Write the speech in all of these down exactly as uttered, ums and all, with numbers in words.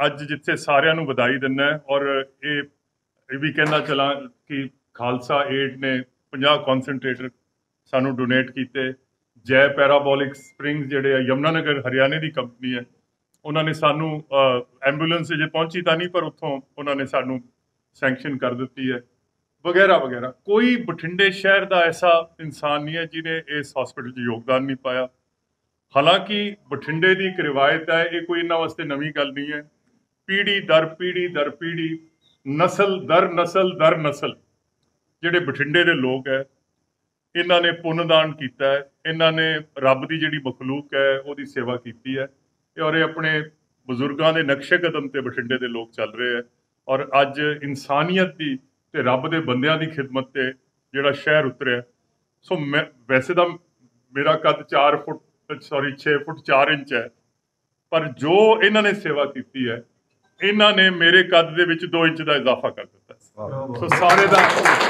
ਅੱਜ ਜਿੱਥੇ ਸਾਰਿਆਂ ਨੂੰ ਵਧਾਈ ਦਿੰਦਾ ਔਰ ਇਹ ਇਹ ਵੀ ਕਹਿੰਦਾ ਚਲਾਂ ਕਿ ਖਾਲਸਾ ਏਡ ਨੇ ਪੰਜਾਹ ਕਨਸੈਂਟਰੇਟਰ ਸਾਨੂੰ ਡੋਨੇਟ ਕੀਤੇ। ਜੈ ਪੈਰਾਬੋਲਿਕ ਸਪ੍ਰਿੰਗਸ ਜਿਹੜੇ ਆ ਯਮੁਨਾਨਗਰ ਹਰਿਆਣੇ ਦੀ ਕੰਪਨੀ ਹੈ, ਉਹਨਾਂ ਨੇ ਸਾਨੂੰ ਐਂਬੂਲੈਂਸ ਜੇ ਪਹੁੰਚੀ ਤਾਂ ਨਹੀਂ ਪਰ ਉੱਥੋਂ ਉਹਨਾਂ ਨੇ ਸਾਨੂੰ ਸੈਂਕਸ਼ਨ ਕਰ ਦਿੱਤੀ ਹੈ ਵਗੈਰਾ ਵਗੈਰਾ। ਕੋਈ ਬਠਿੰਡੇ ਸ਼ਹਿਰ ਦਾ ਐਸਾ ਇਨਸਾਨ ਨਹੀਂ ਹੈ ਜਿਹਨੇ ਇਸ ਹਸਪੀਟਲ 'ਚ ਯੋਗਦਾਨ ਨਹੀਂ ਪਾਇਆ। ਹਾਲਾਂਕਿ ਬਠਿੰਡੇ ਦੀ ਇੱਕ ਰਿਵਾਇਤ ਹੈ, ਇਹ ਕੋਈ ਇਹਨਾਂ ਵਾਸਤੇ ਨਵੀਂ ਗੱਲ ਨਹੀਂ ਹੈ। ਪੀੜ੍ਹੀ ਦਰ ਪੀੜ੍ਹੀ ਦਰ ਪੀੜ੍ਹੀ ਨਸਲ ਦਰ ਨਸਲ ਦਰ ਨਸਲ ਜਿਹੜੇ ਬਠਿੰਡੇ ਦੇ ਲੋਕ ਹੈ ਇਹਨਾਂ ਨੇ ਪੁੰਨਦਾਨ ਕੀਤਾ ਹੈ, ਇਹਨਾਂ ਨੇ ਰੱਬ ਦੀ ਜਿਹੜੀ ਮਖਲੂਕ ਹੈ ਉਹਦੀ ਸੇਵਾ ਕੀਤੀ ਹੈ ਔਰ ਇਹ ਆਪਣੇ ਬਜ਼ੁਰਗਾਂ ਦੇ ਨਕਸ਼ੇ ਕਦਮ ਤੇ ਬਠਿੰਡੇ ਦੇ ਲੋਕ ਚੱਲ ਰਹੇ ਹੈ ਔਰ ਅੱਜ ਇਨਸਾਨੀਅਤ ਦੀ ਤੇ ਰੱਬ ਦੇ ਬੰਦਿਆਂ ਦੀ ਖਿਦਮਤ ਤੇ ਜਿਹੜਾ ਸ਼ਹਿਰ ਉਤਰਿਆ। ਸੋ ਮੈਂ ਵੈਸੇ ਤਾਂ ਮੇਰਾ ਕੱਦ ਚਾਰ ਫੁੱਟ ਸੌਰੀ ਛੇ ਫੁੱਟ ਚਾਰ ਇੰਚ ਹੈ, ਪਰ ਜੋ ਇਹਨਾਂ ਨੇ ਸੇਵਾ ਕੀਤੀ ਹੈ ਇਹਨਾਂ ਨੇ ਮੇਰੇ ਕੱਦ ਦੇ ਵਿੱਚ ਦੋ ਇੰਚ ਦਾ ਇਜ਼ਾਫਾ ਕਰ ਦਿੱਤਾ। ਸੋ ਸਾਰੇ ਦਾ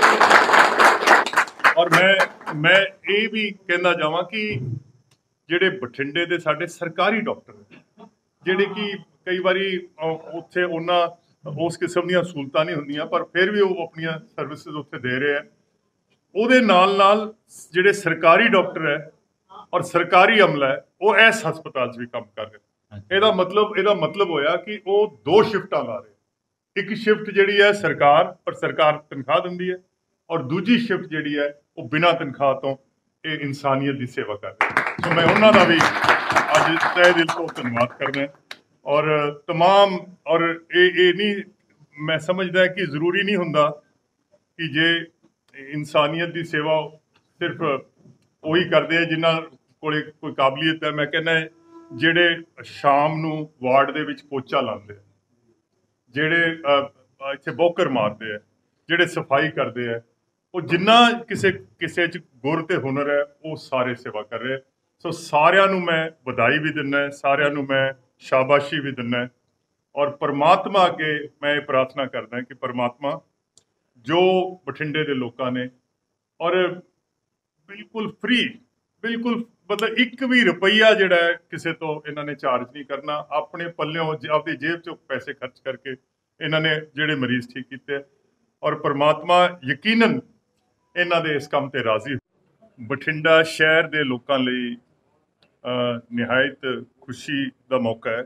ਔਰ ਮੈਂ ਮੈਂ ਇਹ ਵੀ ਕਹਿੰਦਾ ਜਾਵਾਂ ਕਿ ਜਿਹੜੇ ਬਠਿੰਡੇ ਦੇ ਸਾਡੇ ਸਰਕਾਰੀ ਡਾਕਟਰ ਜਿਹੜੇ ਕਿ ਕਈ ਵਾਰੀ ਉੱਥੇ ਉਹਨਾਂ ਉਸ ਕਿਸਮ ਦੀਆਂ ਸਹੂਲਤਾਂ ਨਹੀਂ ਹੁੰਦੀਆਂ ਪਰ ਫਿਰ ਵੀ ਉਹ ਆਪਣੀਆਂ ਸਰਵਿਸਿਜ਼ ਉੱਥੇ ਦੇ ਰਹੇ ਆ, ਉਹਦੇ ਨਾਲ ਨਾਲ ਜਿਹੜੇ ਸਰਕਾਰੀ ਡਾਕਟਰ ਹੈ ਔਰ ਸਰਕਾਰੀ ਅਮਲਾ ਹੈ ਉਹ ਇਸ ਹਸਪਤਾਲ 'ਚ ਵੀ ਕੰਮ ਕਰ ਰਹੇ। ਇਹਦਾ ਮਤਲਬ ਇਹਦਾ ਮਤਲਬ ਹੋਇਆ ਕਿ ਉਹ ਦੋ ਸ਼ਿਫਟਾਂ ਲਾ ਰਹੇ। ਇੱਕ ਸ਼ਿਫਟ ਜਿਹੜੀ ਹੈ ਸਰਕਾਰ ਪਰ ਸਰਕਾਰ ਤਨਖਾਹ ਦਿੰਦੀ ਹੈ ਔਰ ਦੂਜੀ ਸ਼ਿਫਟ ਜਿਹੜੀ ਹੈ ਉਹ ਬਿਨਾਂ ਤਨਖਾਹ ਤੋਂ ਇਹ ਇਨਸਾਨੀਅਤ ਦੀ ਸੇਵਾ ਕਰ ਰਹੇ। ਸੋ ਮੈਂ ਉਹਨਾਂ ਦਾ ਵੀ ਅੱਜ ਤਹਿ ਦਿਲ ਤੋਂ ਧੰਨਵਾਦ ਕਰਦਾ ਔਰ तमाम ਔਰ ਇਹ ਇਹ ਨਹੀਂ ਮੈਂ ਸਮਝਦਾ ਕਿ ਜ਼ਰੂਰੀ ਨਹੀਂ ਹੁੰਦਾ ਕਿ ਜੇ ਇਨਸਾਨੀਅਤ ਦੀ ਸੇਵਾ ਸਿਰਫ ਉਹੀ ਕਰਦੇ ਆ ਜਿਨ੍ਹਾਂ ਕੋਲੇ ਕੋਈ ਕਾਬਲੀਅਤ ਹੈ। ਮੈਂ ਕਹਿੰਦਾ ਜਿਹੜੇ ਸ਼ਾਮ ਨੂੰ ਵਾਰਡ ਦੇ ਵਿੱਚ ਪੋਚਾ ਲਾਉਂਦੇ ਆ, ਜਿਹੜੇ ਇੱਥੇ ਬੋਕਰ ਮਾਰਦੇ ਆ, ਜਿਹੜੇ ਸਫਾਈ ਕਰਦੇ ਆ, ਉਹ ਜਿੰਨਾ ਕਿਸੇ ਕਿਸੇ 'ਚ ਗੁਰ ਤੇ ਹੁਨਰ ਹੈ ਉਹ ਸਾਰੇ ਸੇਵਾ ਕਰ ਰਹੇ। ਸੋ ਸਾਰਿਆਂ ਨੂੰ ਮੈਂ ਵਧਾਈ ਵੀ ਦਿੰਦਾ, ਸਾਰਿਆਂ ਨੂੰ ਮੈਂ ਸ਼ਾਬਾਸ਼ੀ ਵੀ ਦਿੰਦਾ ਔਰ ਪਰਮਾਤਮਾ ਅੱਗੇ ਮੈਂ ਇਹ ਪ੍ਰਾਰਥਨਾ ਕਰਦਾ ਕਿ ਪਰਮਾਤਮਾ ਜੋ ਬਠਿੰਡੇ ਦੇ ਲੋਕਾਂ ਨੇ ਔਰ ਬਿਲਕੁਲ ਫ੍ਰੀ ਬਿਲਕੁਲ ਮਤਲਬ ਇੱਕ ਵੀ ਰੁਪਈਆ ਜਿਹੜਾ ਹੈ ਕਿਸੇ ਤੋਂ ਇਹਨਾਂ ਨੇ ਚਾਰਜ ਨਹੀਂ ਕਰਨਾ, ਆਪਣੇ ਪੱਲਿਓਂ ਆਪਣੀ ਜੇਬ 'ਚੋਂ ਪੈਸੇ ਖਰਚ ਕਰਕੇ ਇਹਨਾਂ ਨੇ ਜਿਹੜੇ ਮਰੀਜ਼ ਠੀਕ ਕੀਤੇ ਔਰ ਪਰਮਾਤਮਾ ਯਕੀਨਨ ਇਹਨਾਂ ਦੇ ਇਸ ਕੰਮ ਤੇ ਰਾਜ਼ੀ। ਬਠਿੰਡਾ ਸ਼ਹਿਰ ਦੇ ਲੋਕਾਂ ਲਈ ਨਿਹਾਇਤ ਖੁਸ਼ੀ ਦਾ ਮੌਕਾ ਹੈ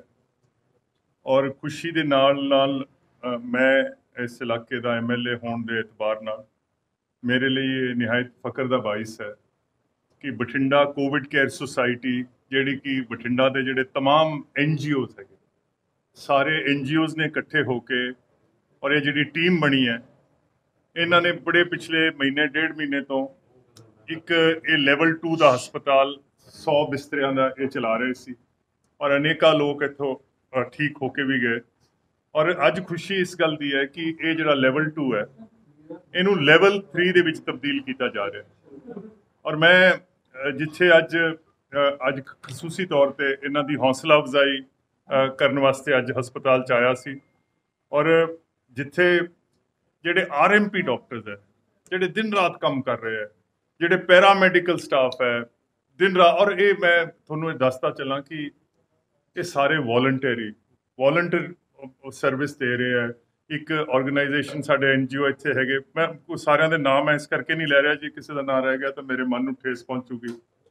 ਔਰ ਖੁਸ਼ੀ ਦੇ ਨਾਲ ਨਾਲ ਮੈਂ ਇਸ ਇਲਾਕੇ ਦਾ ਐਮ ਐਲ ਏ ਹੋਣ ਦੇ ਇਤਬਾਰ ਨਾਲ ਮੇਰੇ ਲਈ ਇਹ ਨਿਹਾਇਤ ਫਖਰ ਦਾ ਬਾਇਸ ਹੈ ਕਿ ਬਠਿੰਡਾ ਕੋਵਿਡ ਕੇਅਰ ਸੁਸਾਇਟੀ ਜਿਹੜੀ ਕਿ ਬਠਿੰਡਾ ਦੇ ਜਿਹੜੇ तमाम ਐਨ ਜੀ ਓਜ਼ ਹੈਗੇ ਸਾਰੇ ਐਨ ਜੀ ਓਜ਼ ਨੇ ਇਕੱਠੇ ਹੋ ਕੇ ਔਰ ਇਹ ਜਿਹੜੀ ਟੀਮ ਬਣੀ ਹੈ ਇਹਨਾਂ ਨੇ ਬੜੇ ਪਿਛਲੇ ਮਹੀਨੇ ਡੇਢ ਮਹੀਨੇ ਤੋਂ ਇੱਕ ਇਹ ਲੈਵਲ ਟੂ ਦਾ ਹਸਪਤਾਲ ਸੌ ਬਿਸਤਰਿਆਂ ਦਾ ਇਹ ਚਲਾ ਰਹੇ ਸੀ ਔਰ ਅਨੇਕਾਂ ਲੋਕ ਇੱਥੋਂ ਠੀਕ ਹੋ ਕੇ ਵੀ ਗਏ ਔਰ ਅੱਜ ਖੁਸ਼ੀ ਇਸ ਗੱਲ ਦੀ ਹੈ ਕਿ ਇਹ ਜਿਹੜਾ ਲੈਵਲ ਟੂ ਹੈ ਇਹਨੂੰ ਲੈਵਲ ਥ੍ਰੀ ਦੇ ਵਿੱਚ ਤਬਦੀਲ ਕੀਤਾ ਜਾ ਰਿਹਾ ਔਰ ਮੈਂ ਜਿੱਥੇ ਅੱਜ ਅੱਜ ਖਸੂਸੀ ਤੌਰ ਤੇ ਇਹਨਾਂ ਦੀ ਹੌਸਲਾ ਅਫਜ਼ਾਈ ਕਰਨ ਵਾਸਤੇ ਅੱਜ ਹਸਪਤਾਲ 'ਚ ਆਇਆ ਸੀ ਔਰ ਜਿੱਥੇ ਜਿਹੜੇ ਆਰ ਐਮ ਪੀ ਡਾਕਟਰਸ ਹੈ ਜਿਹੜੇ ਦਿਨ ਰਾਤ ਕੰਮ ਕਰ ਰਹੇ ਹੈ, ਜਿਹੜੇ ਪੈਰਾਮੈਡੀਕਲ ਸਟਾਫ ਹੈ ਦਿਨ ਰਾਤ ਔਰ ਇਹ ਮੈਂ ਤੁਹਾਨੂੰ ਇਹ ਦੱਸਦਾ ਚੱਲਾਂ ਕਿ ਇਹ ਸਾਰੇ ਵੋਲੰਟਰੀ ਵੋਲੰਟਰ ਸਰਵਿਸ ਦੇ ਰਹੇ ਹੈ। ਇੱਕ ਆਰਗੇਨਾਈਜੇਸ਼ਨ ਸਾਡੇ ਐਨ ਜੀ ਓ ਇੱਥੇ ਹੈਗੇ, ਮੈਂ ਸਾਰਿਆਂ ਦੇ ਨਾਮ ਇਸ ਕਰਕੇ ਨਹੀਂ ਲੈ ਰਿਹਾ, ਜੇ ਕਿਸੇ ਦਾ ਨਾਂ ਰਹਿ ਗਿਆ ਤਾਂ ਮੇਰੇ ਮਨ ਨੂੰ ਠੇਸ ਪਹੁੰਚੂਗੀ।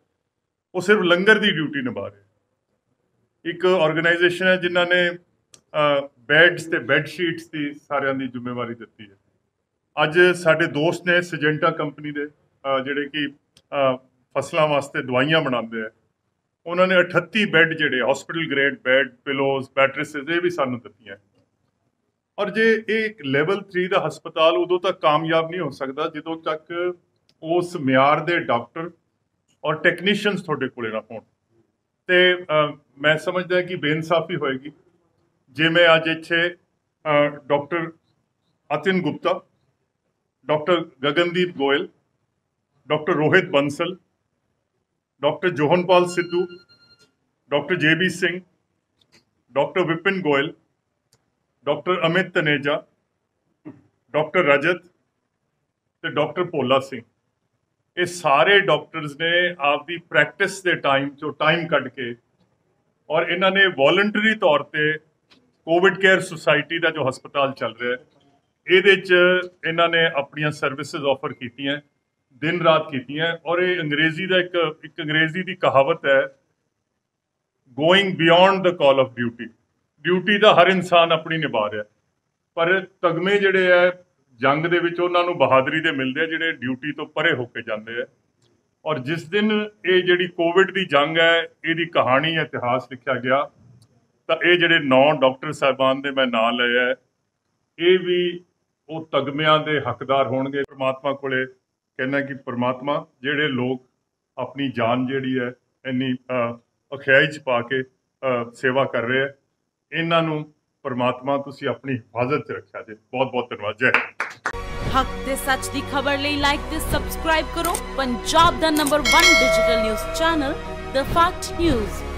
ਉਹ ਸਿਰਫ ਲੰਗਰ ਦੀ ਡਿਊਟੀ ਨਿਭਾ ਰਹੇ। ਇੱਕ ਆਰਗੇਨਾਈਜੇਸ਼ਨ ਹੈ ਜਿਨ੍ਹਾਂ ਨੇ ਬੈਡਸ ਤੇ ਬੈੱਡ ਸ਼ੀਟਸ ਦੀ ਸਾਰਿਆਂ ਦੀ ਜ਼ਿੰਮੇਵਾਰੀ ਦਿੱਤੀ ਹੈ। ਅੱਜ ਸਾਡੇ ਦੋਸਤ ਨੇ ਸਿਜੈਂਟਾ ਕੰਪਨੀ ਦੇ ਜਿਹੜੇ ਕਿ ਫਸਲਾਂ ਵਾਸਤੇ ਦਵਾਈਆਂ ਬਣਾਉਂਦੇ ਆ, ਉਹਨਾਂ ਨੇ ਅਠੱਤੀ ਬੈੱਡ ਜਿਹੜੇ hospital grade bed pillows mattresses ਇਹ ਵੀ ਸਾਨੂੰ ਦਿੱਤੀਆਂ ਔਰ ਜੇ ਇਹ ਲੈਵਲ ਥ੍ਰੀ ਦਾ ਹਸਪਤਾਲ ਉਦੋਂ ਤੱਕ ਕਾਮਯਾਬ ਨਹੀਂ ਹੋ ਸਕਦਾ ਜਦੋਂ ਤੱਕ ਉਸ ਮਿਆਰ ਦੇ ਡਾਕਟਰ ਔਰ ਟੈਕਨੀਸ਼ੀਅਨਸ ਤੁਹਾਡੇ ਕੋਲੇ ਨਾ ਹੋਣ। ਤੇ ਮੈਂ ਸਮਝਦਾ ਕਿ ਬੇਇਨਸਾਫੀ ਹੋਏਗੀ ਜੇ ਮੈਂ ਅੱਜ ਇੱਥੇ doctor Atin Gupta, doctor Gagandeep Goyal, doctor Rohit Bansal, doctor Johnpal Sidhu, doctor J B Singh, doctor Vipin Goyal, doctor Amit Taneja, doctor Rajat ਤੇ ਡਾਕਟਰ ਭੋਲਾ ਸਿੰਘ, ਇਹ ਸਾਰੇ ਡਾਕਟਰਸ ਨੇ ਆਪਦੀ ਪ੍ਰੈਕਟਿਸ ਦੇ ਟਾਈਮ 'ਚੋਂ ਟਾਈਮ ਕੱਢ ਕੇ ਔਰ ਇਹਨਾਂ ਨੇ ਵੋਲੰਟਰੀ ਤੌਰ ਤੇ कोविड केयर सोसाइटी का जो हस्पताल चल रहा है ये इन्होंने अपन सर्विसेज ऑफर कीतियां दिन रात कीतियां और ये अंग्रेजी का एक एक अंग्रेजी की कहावत है going beyond the call of duty. Duty तो हर इंसान अपनी निभा रहा पर तगमे जिहड़े है जंग दे विच उन्हां नूं बहादरी दे मिलदे जिहड़े ड्यूटी तो परे होके जांदे है। और जिस दिन ये जिहड़ी कोविड की जंग है ये कहानी इतिहास लिखा गया तो ये जिहड़े नौ डॉक्टर साहबान दे मैं नाम लए है ये भी वो तगमिਆਂ ਦੇ हकदार होणगे। परमात्मा कोले कहना कि परमात्मा जिहड़े लोग अपनी जान जिहड़ी है इन्नी अखियाई च पा के सेवा कर रहे हैं इन्हां नूं परमात्मा तुसीं अपनी हिफाजत च रखिया जे। बहुत बहुत धन्यवाद। जय हक ते सच दी खबर ਲਈ लाइक ते सब्सक्राइब करो पंजाब दा number one digital news channel the fact news.